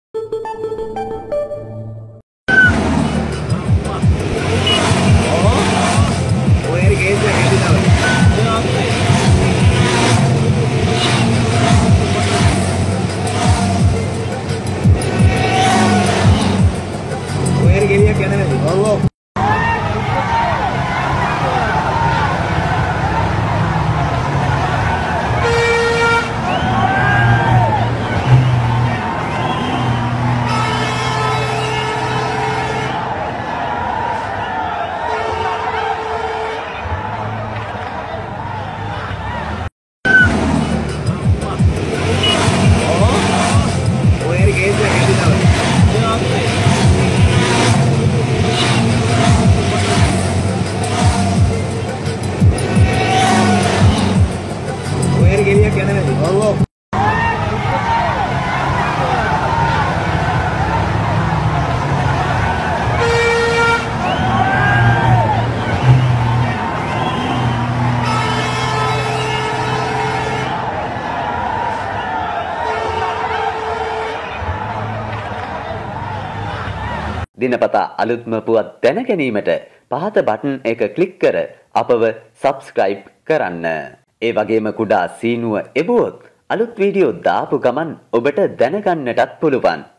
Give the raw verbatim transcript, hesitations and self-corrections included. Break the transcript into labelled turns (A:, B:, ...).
A: දිනපතා අලුත්ම පුවත් දැන ගැනීමට පහත බටන් එක ක්ලික් කර අපව සබ්ස්ක්‍රයිබ් කරන්න. ඒ වගේම කුඩා සීනුව එබුවොත් අලුත් වීඩියෝ දාපු ගමන් ඔබට දැනගන්නටත් පුළුවන්.